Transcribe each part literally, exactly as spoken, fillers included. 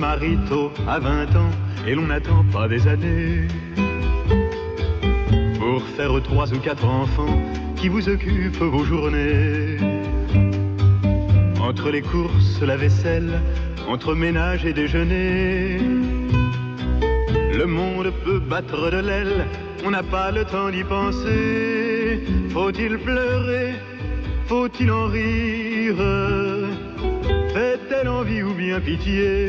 marie tôt à vingt ans et l'on n'attend pas des années pour faire trois ou quatre enfants qui vous occupent vos journées. Entre les courses, la vaisselle, entre ménage et déjeuner, le monde peut battre de l'aile, on n'a pas le temps d'y penser. Faut-il pleurer? Faut-il en rire? Fait-elle envie ou bien pitié?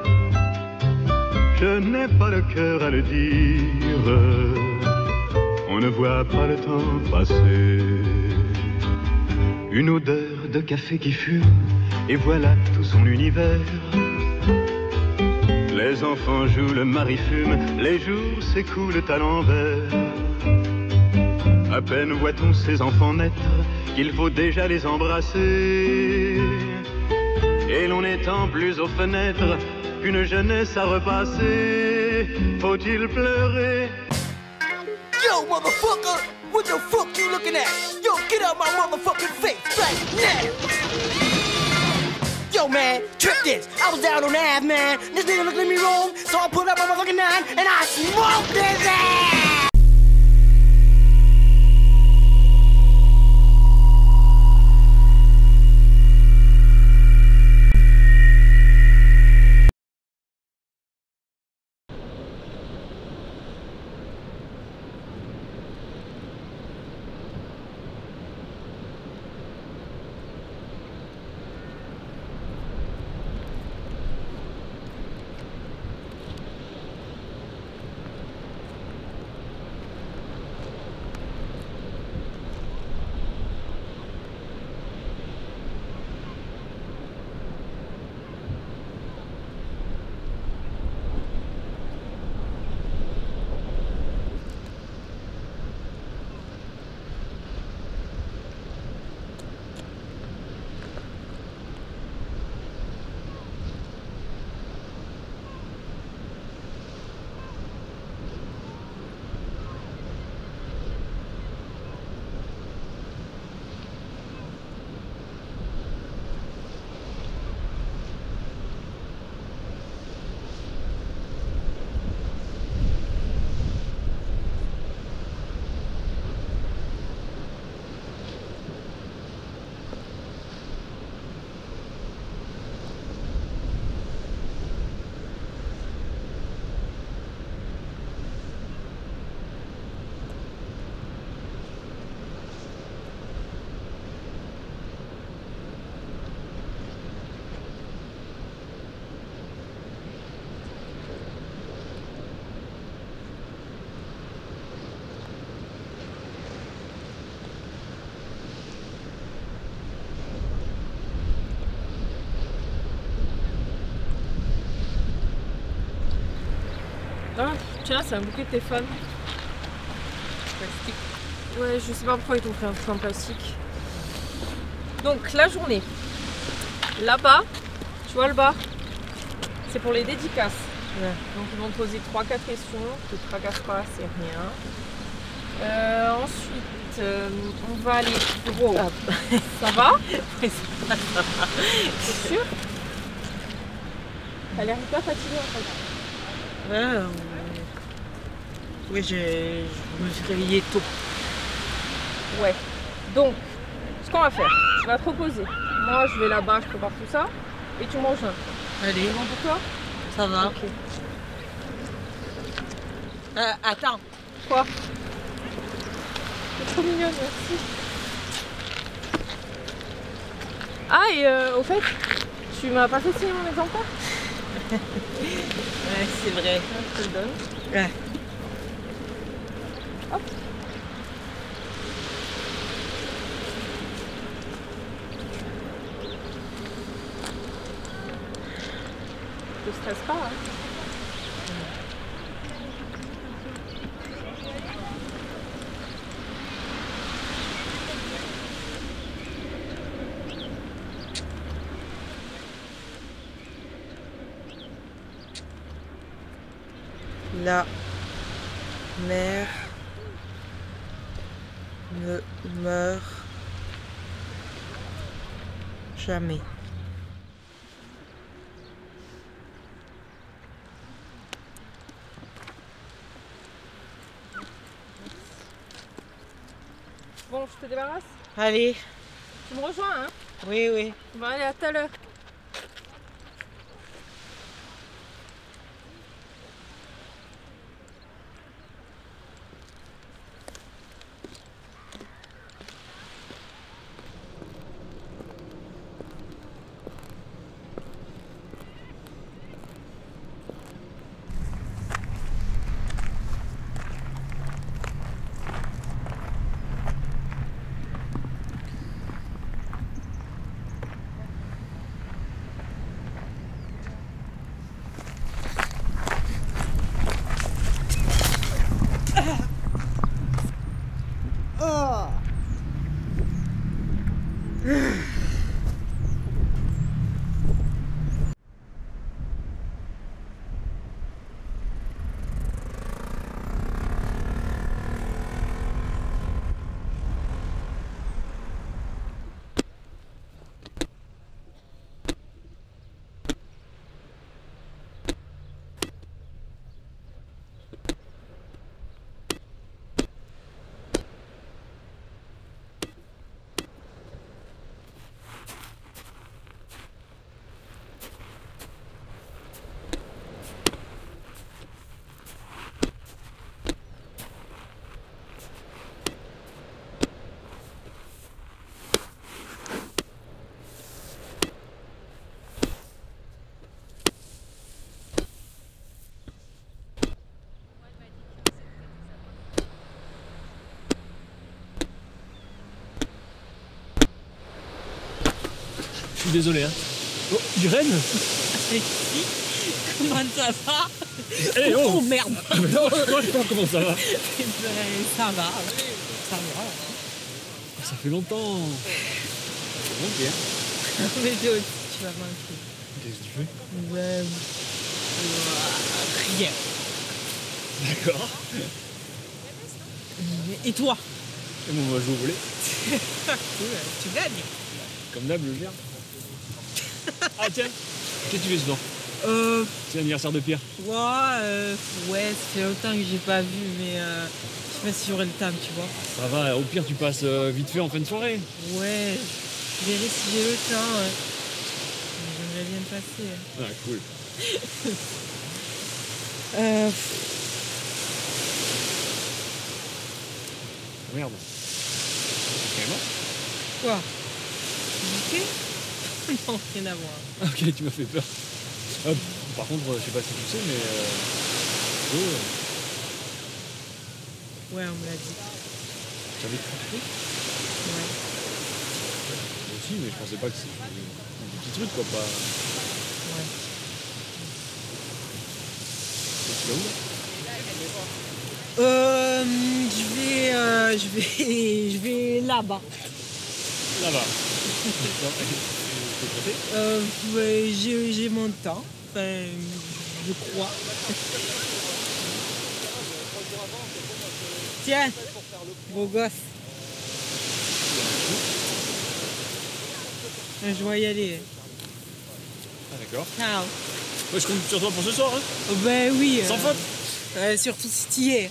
Je n'ai pas le cœur à le dire, on ne voit pas le temps passer. Une odeur de café qui fume, et voilà tout son univers. Les enfants jouent, le mari fume, les jours s'écoulent à l'envers. À peine voit-on ces enfants naître, qu'il faut déjà les embrasser. Et l'on n'étend plus aux fenêtres qu'une jeunesse à repasser. Faut-il pleurer? Yo, motherfucker, what the fuck you looking at? Yo, get out my motherfucking face right now. Yo, man, trip this. I was down on the Ave, man. This nigga looked at me wrong, so I pulled out my motherfucking nine and I smoked his ass. Ah, tiens, c'est un bouquet de téléphone. Plastique. Ouais, je sais pas pourquoi ils t'ont fait un truc en plastique. Donc, la journée. Là-bas, tu vois le bar, c'est pour les dédicaces. Ouais. Donc, ils vont te poser trois quatre questions. Ne te tracasse pas, c'est rien. Euh, ensuite, euh, on va aller. Wow. Ah. Ça va? Oui, ça va. C'est sûr? T'as l'air hyper fatiguée en fait. Ouais, euh... oui, je... je me suis réveillée tôt. Ouais. Donc, ce qu'on va faire, je vais te proposer. Moi, je vais là-bas, je prépare tout ça. Et tu manges un. Allez. C'est bon pour toi? Ça va. Ok. Euh, attends. Quoi? C'est trop mignonne, merci. Ah, et euh, au fait, tu m'as pas fait signer mon exemplaire? Ouais, c'est vrai. Je te le donne. Ouais. Hop. Je te stresse pas, hein. La mère ne meurt jamais. Bon, je te débarrasse. Allez, Tu me rejoins, hein? oui, oui. Bon, allez, à tout à l'heure. Je suis désolé, hein. Oh, Irène. Comment ça va? Eh oh, Oh merde. Non, moi je sais pas comment ça va. Eh ben, ça va, ça va. Ça fait longtemps. Ok. Mais toi aussi, tu vas manquer. Qu'est-ce que tu fais? Ouais. Rien. D'accord. Et toi? Et bon, on va jouer au volley. Cool, tu gagnes. Comme d'hab, le gère. Ah tiens, qu'est-ce que tu fais ce soir? Euh, C'est l'anniversaire de Pierre. ouais, euh, ouais, ça fait longtemps que j'ai pas vu, mais euh, je sais pas si j'aurai le temps, tu vois. Ça va, au pire tu passes euh, vite fait en fin de soirée. Ouais, je verrai si j'ai le temps. Ouais. J'aimerais bien passer. Ah cool. Euh, Merde. C'est mort. quoi? Ok? Non, rien à voir. Ok, tu m'as fait peur. Euh, par contre, je sais pas si tu sais, mais... Euh... Oh, euh, Ouais, on me l'a dit. tu savais que tu fais? Ouais. Moi aussi, mais je pensais pas que c'était un petit truc, quoi, pas... Ouais. Tu vas où, là? Euh, je vais, euh, je vais, je vais là-bas. Là-bas. Euh, ouais, j'ai, j'ai mon temps. Enfin, je crois. Tiens, beau gosse. Je vais y aller. Ah d'accord. Ciao. Ouais, je compte sur toi pour ce soir, hein. Oh, ben oui. Sans euh, faute. euh, surtout si tu y es.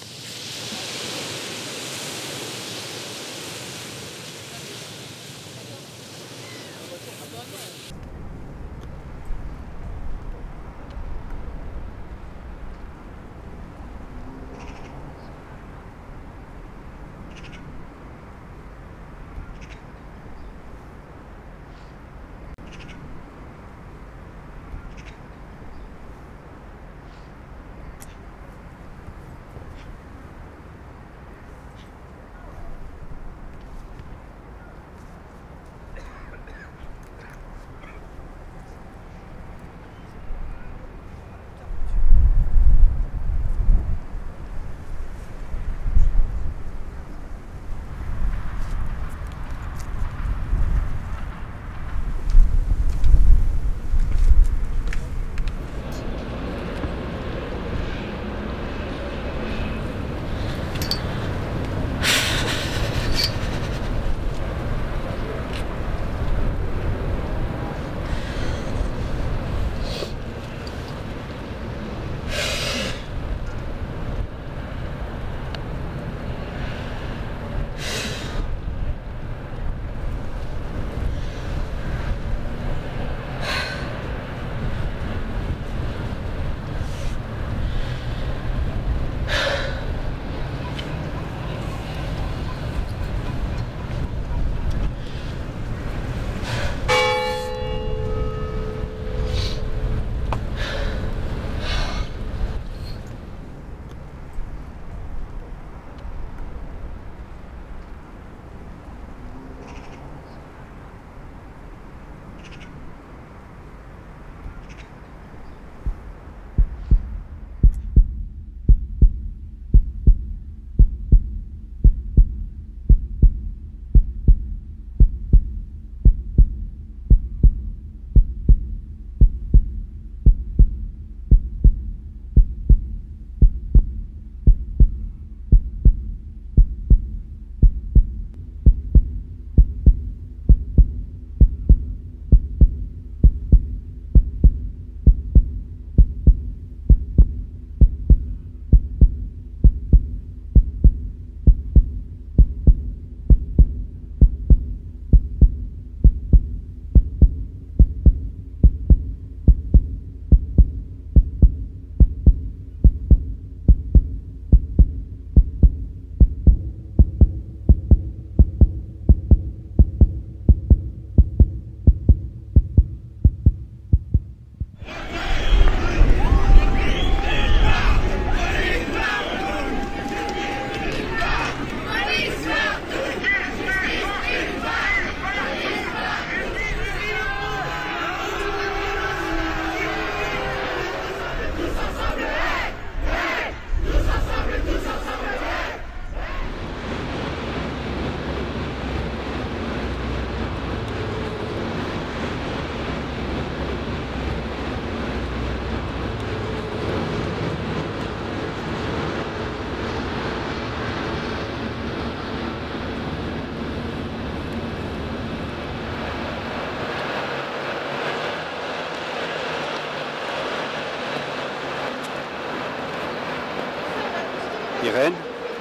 Irène?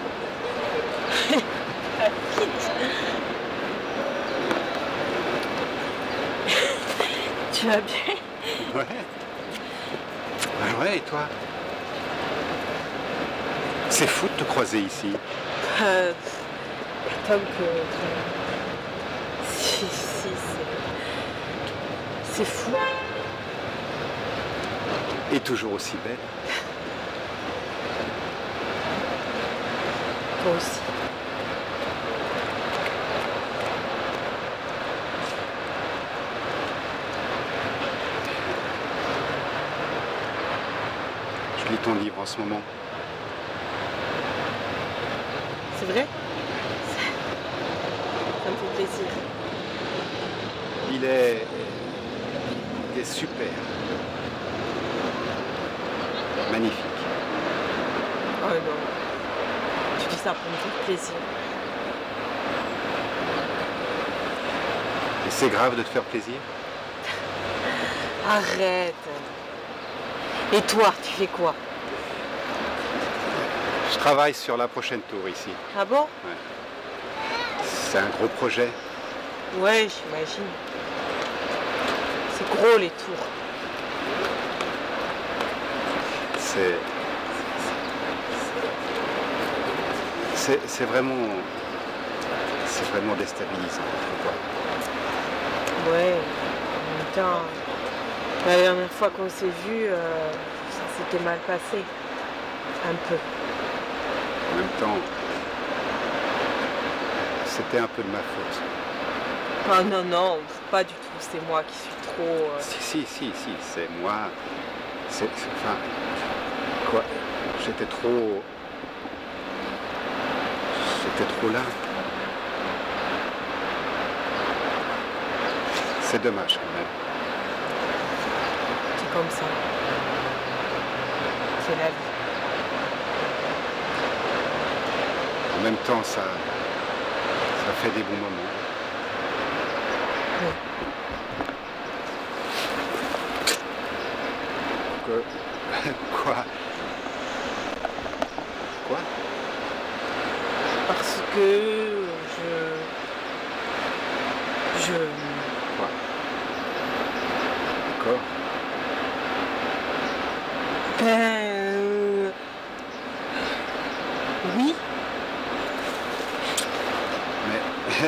Tu vas bien? Ouais. Ouais, ouais, et toi? C'est fou de te croiser ici. Euh, Tom, que... Si, si, c'est... C'est fou. Et toujours aussi belle. Toi aussi. Je lis ton livre en ce moment. C'est vrai? Ça, ça me fait plaisir. Il est... Il est super. Magnifique. Oh non. Tu dis ça pour me faire plaisir. Et c'est grave de te faire plaisir? Arrête. Et toi, tu fais quoi? Je travaille sur la prochaine tour ici. Ah bon? Ouais. C'est un gros projet. Ouais, j'imagine. C'est gros les tours. C'est... C'est, c'est vraiment... C'est vraiment déstabilisant, tu vois. Ouais, en même temps, la dernière fois qu'on s'est vu, euh, ça s'était mal passé. Un peu. En même temps, c'était un peu de ma faute. Oh non, non, pas du tout. C'est moi qui suis trop... euh, Si, si, si, si, c'est moi. C'est... c'est- Enfin... Quoi? J'étais trop... J'étais trop là. C'est dommage quand même. C'est comme ça. C'est la vie. En même temps, ça... Ça fait des bons moments. Ouais. Que... Quoi? Quoi? Parce que je... Je... Quoi? D'accord. Ben... euh, Oui. Mais...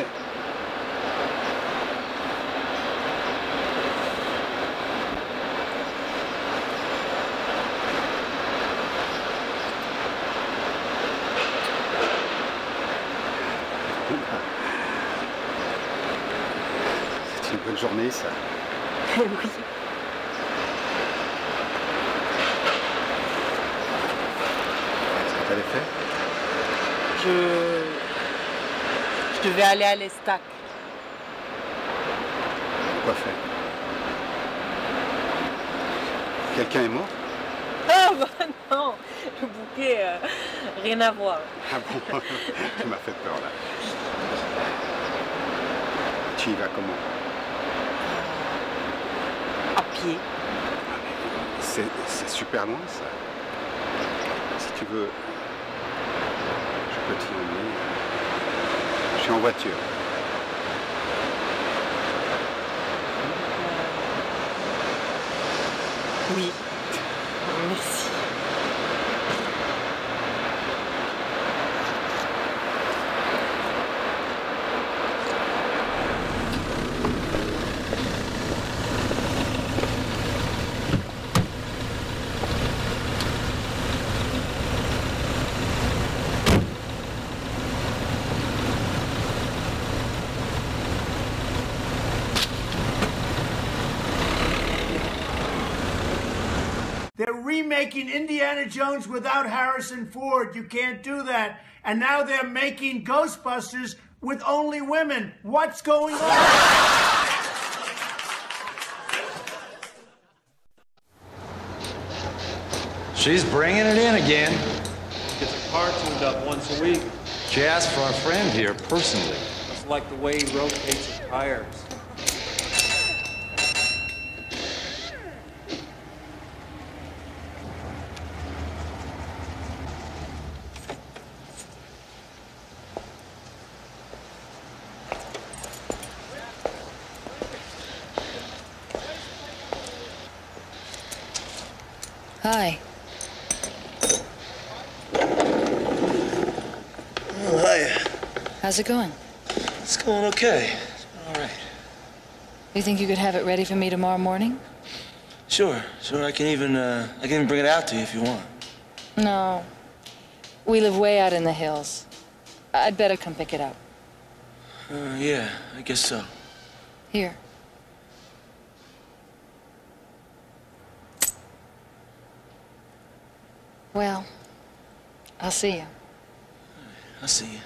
C'est une bonne journée, ça. Oui. Qu'est-ce que t'avais fait? Je... Je devais aller à l'Estac. Quoi faire? Quelqu'un est mort? Ah bah non, le bouquet, euh, rien à voir. Ah bon? Tu m'as fait peur là. Tu y vas comment? À pied. C'est, c'est super loin ça. Si tu veux, je peux t'y emmener. Je suis en voiture. Oui. Merci. They're remaking Indiana Jones without Harrison Ford. You can't do that. And now they're making Ghostbusters with only women. What's going on? She's bringing it in again. Gets a car tuned up once a week. She asked for our friend here personally. Just like the way he rotates his tires. Hi. Oh, hiya. How's it going? It's going okay. It's all right. You think you could have it ready for me tomorrow morning? Sure, sure. I can even, uh, I can even bring it out to you if you want. No. We live way out in the hills. I'd better come pick it up. Uh, yeah, I guess so. Here. Well, I'll see you. I'll see you.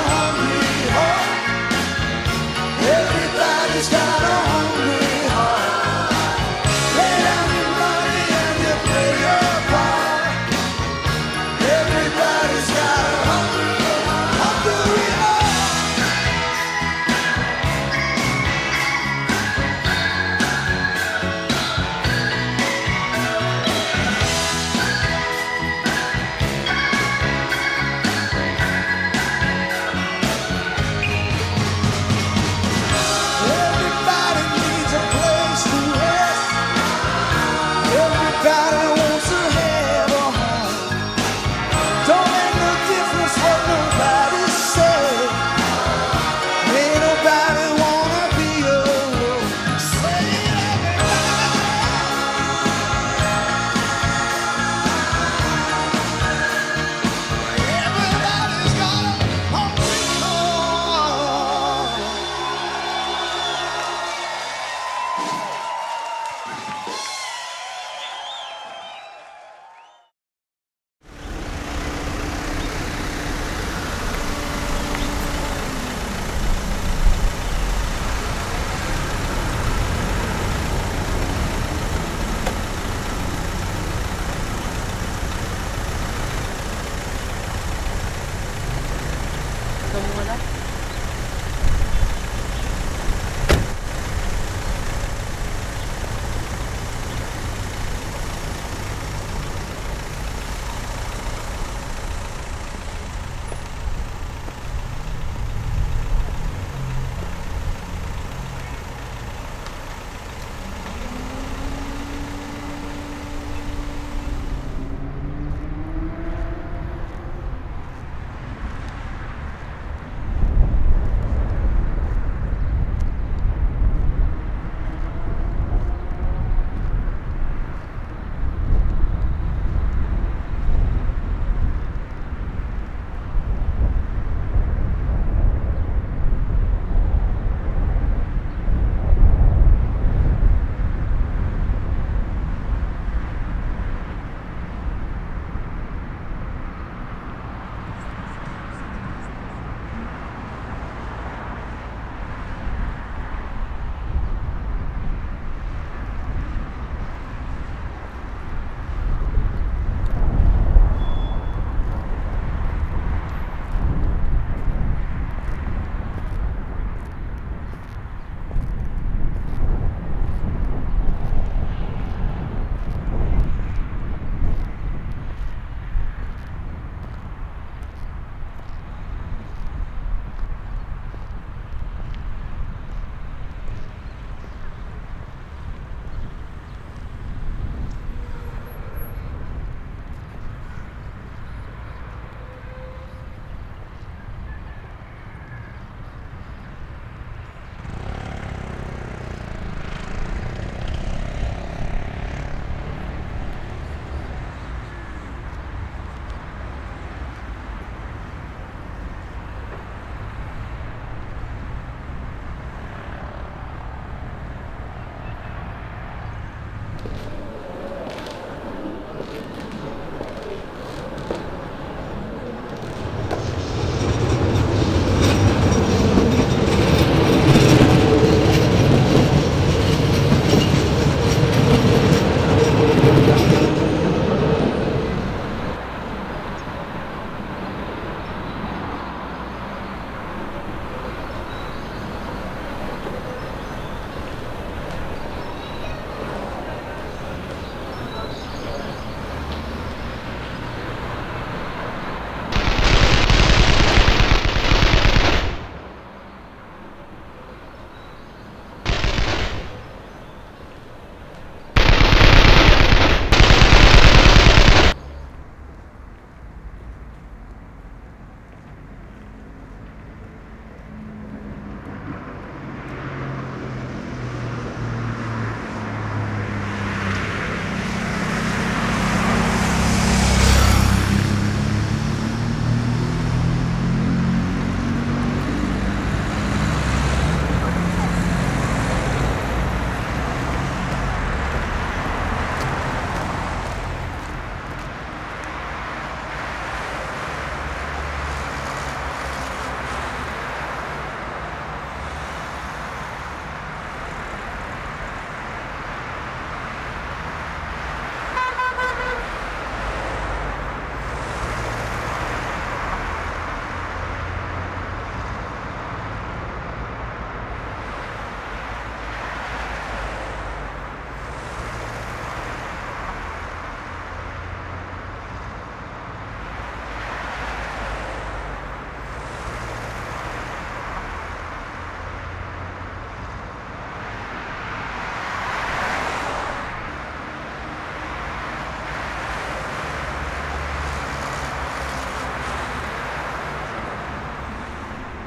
Everybody's got a hungry heart.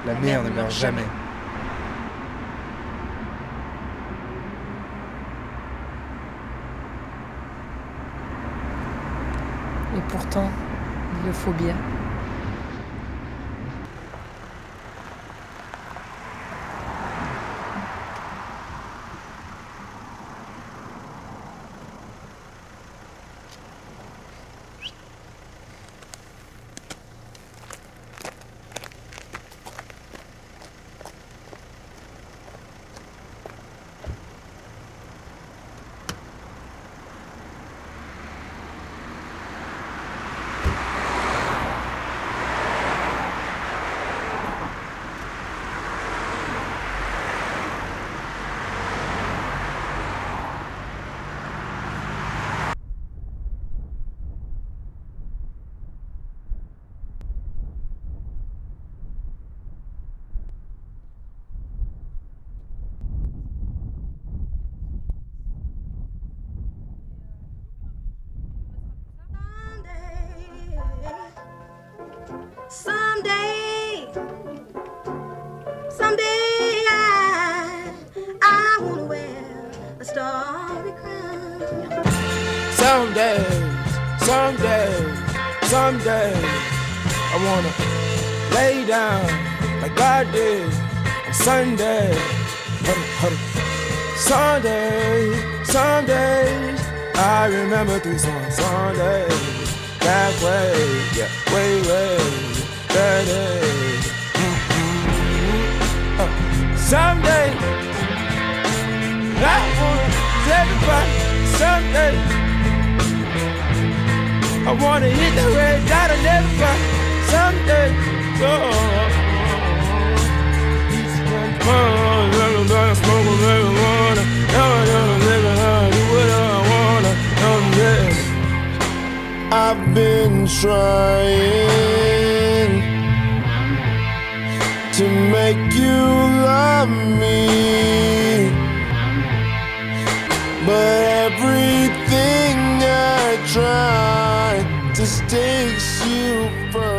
La mer ne meurt jamais. Et pourtant, il le faut bien. Someday, someday I, I wanna wear a starry crown. Someday, someday, someday, I wanna lay down like God did on Sunday. Sunday, Sundays, I remember three songs. Sunday, that way, yeah, way, way. That is. Mm-hmm. uh, someday I wanna tell everybody. Someday I wanna hit the red dot and everybody. Someday, oh, smoke a marijuana. Do what I wanna. I've been trying to make you love me, but everything I try just takes you further.